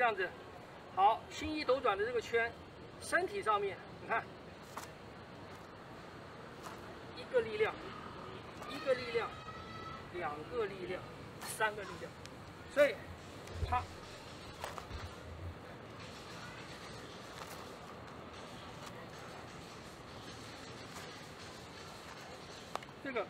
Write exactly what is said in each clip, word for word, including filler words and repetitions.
样子。好，心一斗转的这个圈，身体上面，你看，一个力量，一个力量，两个力量，三个力量，所以它。 这个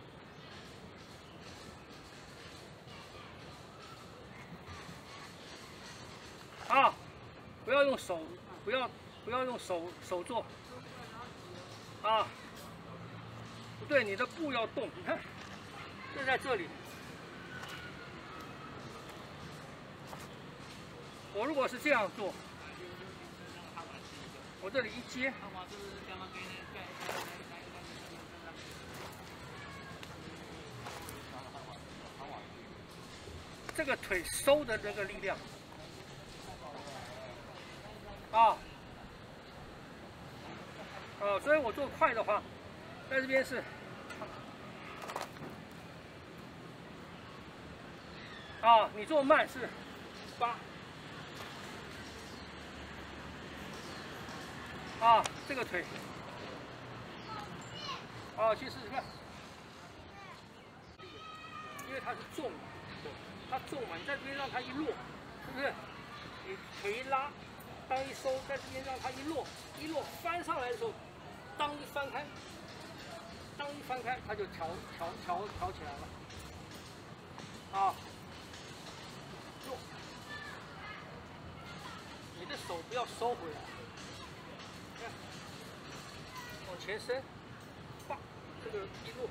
啊，不要用手，不要不要用手手做啊，不对，你的步要动，你看，就在这里。我如果是这样做，我这里一接。 这个腿收的这个力量啊，哦，所以我做快的话，在这边是啊，你做慢是八啊，这个腿啊，去试试看，因为它是重的。 它重嘛，你在这边让它一落，是不是？你腿一拉，当一收，在这边让它一落，一落翻上来的时候，当一翻开，当一翻开，它就调调调调起来了。啊，落，你的手不要收回来，看，往前伸，啪，这个一落。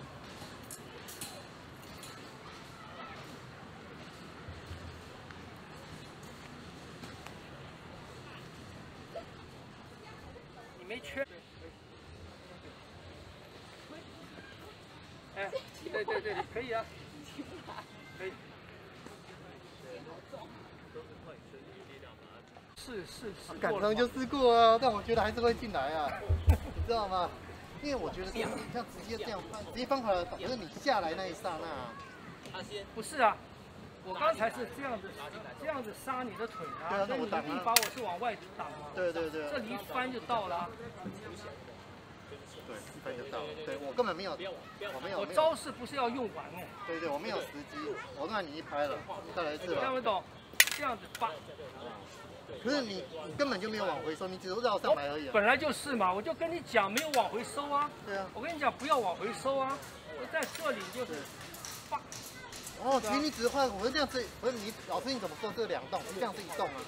没圈，哎，对对对，可以啊，可以。是是是， 赶上就试过啊，但我觉得还是会进来啊，你知道吗？因为我觉得这样，像直接这样翻，直接翻回来，可是你下来那一刹那， 不是啊。 我刚才是这样子，这样子杀你的腿啊！ 对啊，那我挡一把我是往外挡嘛。 对对对。 这里一翻就到了。 对，一翻就到了。对我根本没有，我没有。 我招式不是要用完哎。 对对，我没有时机，我让你一拍了，再来一次吧。 听不懂？这样子扒。 可是你你根本就没有往回收，你只是绕上来而已、啊。 本来就是嘛，我就跟你讲没有往回收啊。 对啊。 我跟你讲不要往回收啊，我在这里就是扒。 哦，其实你只是换，我是这样子，不是你老师你怎么说这两动？你这样是一动啊？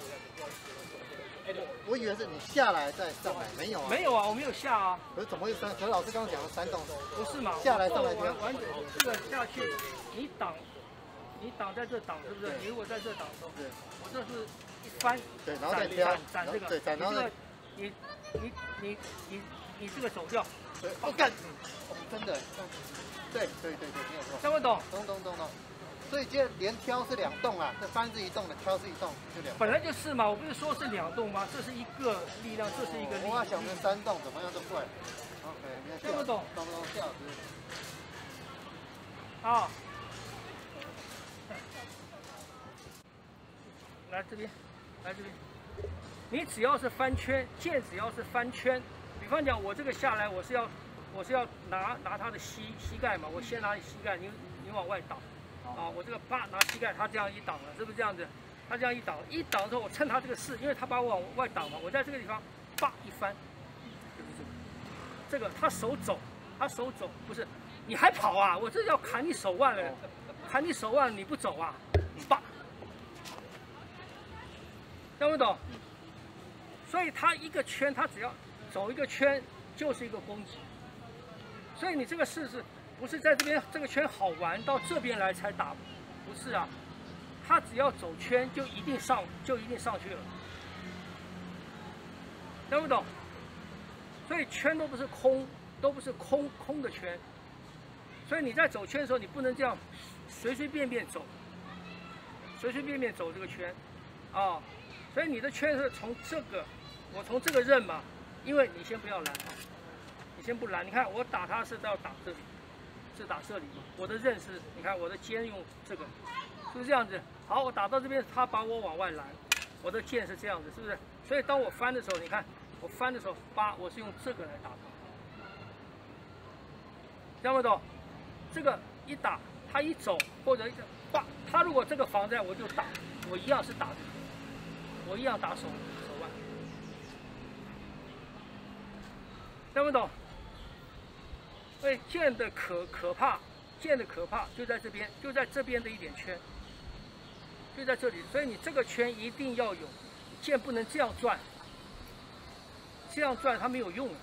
我以为是你下来再上来，没有啊？ 没有啊，我没有下啊。 可是怎么会三？可是老师刚刚讲了三动， 不是嘛？ 下来上来完完整这个下去，你挡，你挡在这挡是不是？你如果在这挡的时候，我这是一翻， 对，然后再挑， 斩这个， 对，斩然后再， 你你你你你这个走掉， 对，我干，真的。 对对对对，没有错。 听不懂？ 懂懂懂懂。所以这连挑是两动啊，这翻是一动的，挑是一动，就两。 本来就是嘛，我不是说是两动吗？这是一个力量，这是一个力量。 我想成三动，怎么样都怪。OK， 听不懂？ 懂不懂？谢老师。 啊。来这边，来这边。你只要是翻圈，剑只要是翻圈，比方讲我这个下来，我是要。 我是要拿拿他的膝膝盖嘛，我先拿你膝盖，你你往外挡，啊，我这个啪拿膝盖，他这样一挡了，是不是这样子？他这样一挡，一挡之后我趁他这个势，因为他把我往外挡嘛，我在这个地方啪一翻，就是这个，这个他手走，他手走，不是，你还跑啊？我这要砍你手腕了，砍你手腕你不走啊？啪，听不懂？所以他一个圈，他只要走一个圈就是一个攻击。 所以你这个式是不是在这边这个圈好玩，到这边来才打？不是啊，他只要走圈就一定上，就一定上去了，听不懂？所以圈都不是空，都不是空空的圈。所以你在走圈的时候，你不能这样随随便便走，随随便便走这个圈，啊，所以你的圈是从这个，我从这个刃嘛，因为你先不要拦。 先不拦，你看我打他是要打这里，是打这里嘛。我的刃是，你看我的肩用这个，是不是这样子？ 好，我打到这边，它把我往外拦，我的箭是这样子，是不是？所以当我翻的时候，你看我翻的时候，八我是用这个来打它，听不懂？这个一打，它一走或者一个八，它如果这个防在，我就打，我一样是打，我一样打手手腕，听不懂？所以箭的可可怕，箭的可怕就在这边，就在这边的一点圈。就在这里，所以你这个圈一定要有，箭不能这样转，这样转它没有用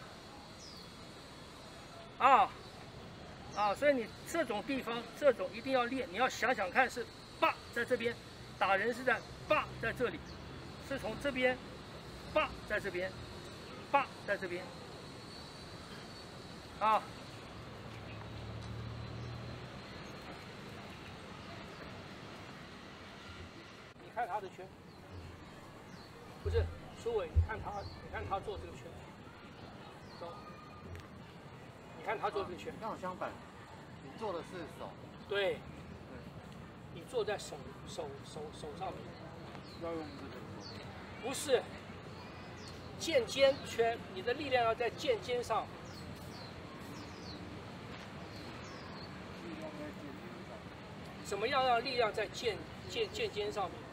啊啊！所以你这种地方，这种一定要练，你要想想看是叭在这边，打人是在叭在这里，是从这边叭在这边，叭在这边啊。看他的圈，不是苏伟，你看他，你看他做这个圈，走，你看他做这个圈， 刚好相反，你做的是手， 对，你坐在手手手手上面， 要用这个， 不是，剑尖圈，你的力量要在剑尖上， 力量在剑尖上， 怎么样让力量在剑剑剑尖上面？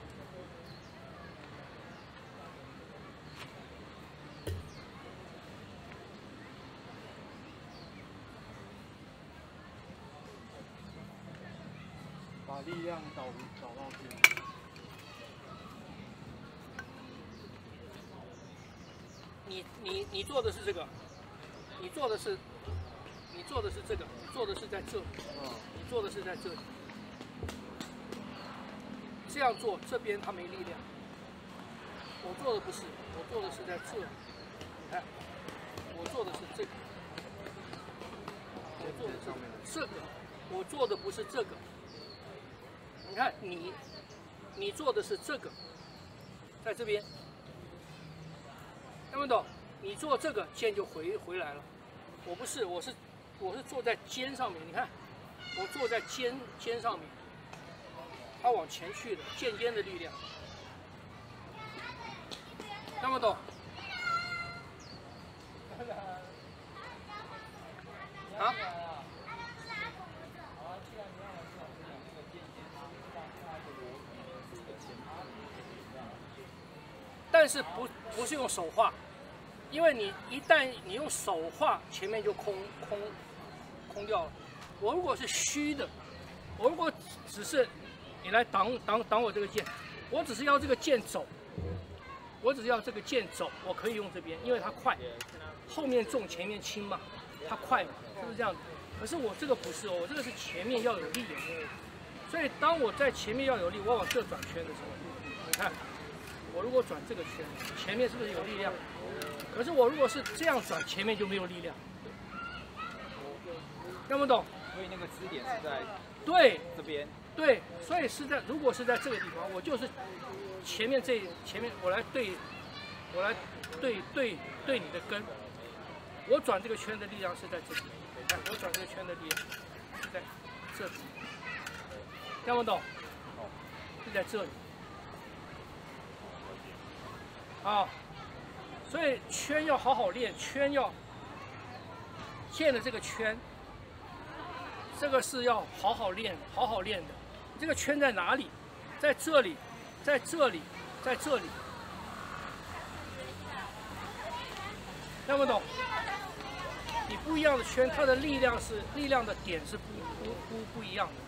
把力量导导到肩。 你你你做的是这个，你做的是，你做的是这个，你做的是在这里，你做的是在这里。这样做，这边它没力量。我做的不是，我做的是在这里。你看，我做的是这个，我做的是这个，我做的不是这个。你看你，你做的是这个，在这边，听不懂？你做这个剑就回回来了，我不是，我是我是坐在肩上面。你看，我坐在肩肩上面，它往前去的剑尖的力量，听不懂？啊？但是不不是用手画，因为你一旦你用手画，前面就空空空掉了。我如果是虚的，我如果只是你来挡挡挡我这个剑，我只是要这个剑走，我只是要这个剑走，我可以用这边，因为它快，后面重前面轻嘛，它快嘛，是不是这样子？可是我这个不是哦，我这个是前面要有力的，所以当我在前面要有力，我往这转圈的时候，你看。我如果转这个圈，前面是不是有力量？可是我如果是这样转，前面就没有力量。听不懂？ 所以那个支点是在对这边。 对，所以是在如果是在这个地方，我就是前面这前面我来对，我来对对对你的根。我转这个圈的力量是在这里，看我转这个圈的力量是在这里。听不懂？是在这里。啊，所以圈要好好练，圈要建的这个圈，这个是要好好练，好好练的。这个圈在哪里？在这里，在这里，在这里。听不懂？你不一样的圈，它的力量是力量的点是不不不不一样的。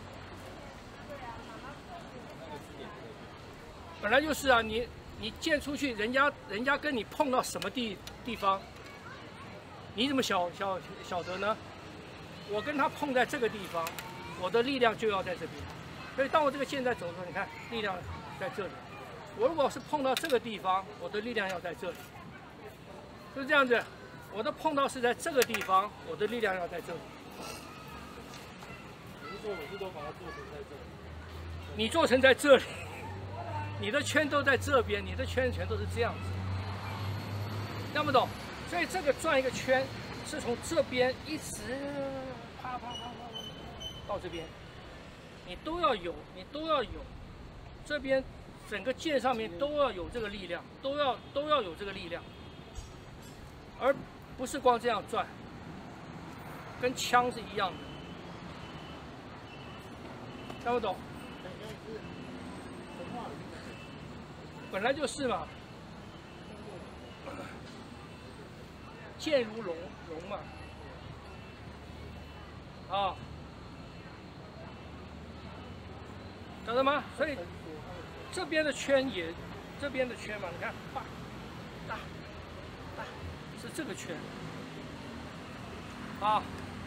本来就是啊，你。你剑出去，人家人家跟你碰到什么地地方，你怎么晓晓晓得呢？我跟他碰在这个地方，我的力量就要在这边。所以当我这个剑在走的时候，你看力量在这里。我如果是碰到这个地方，我的力量要在这里，是这样子。我的碰到是在这个地方，我的力量要在这里。 你是说我是都把它做成在这里？ 你做成在这里。你的圈都在这边，你的圈全都是这样子，听不懂？所以这个转一个圈是从这边一直啪啪啪啪啪到这边， 你都要有，你都要有，这边整个剑上面都要有这个力量，都要都要有这个力量，而不是光这样转，跟枪是一样的，听不懂？本来就是嘛，剑如龙龙嘛，啊。 晓得吗？所以这边的圈也，这边的圈嘛，你看，大，大，大，是这个圈，啊，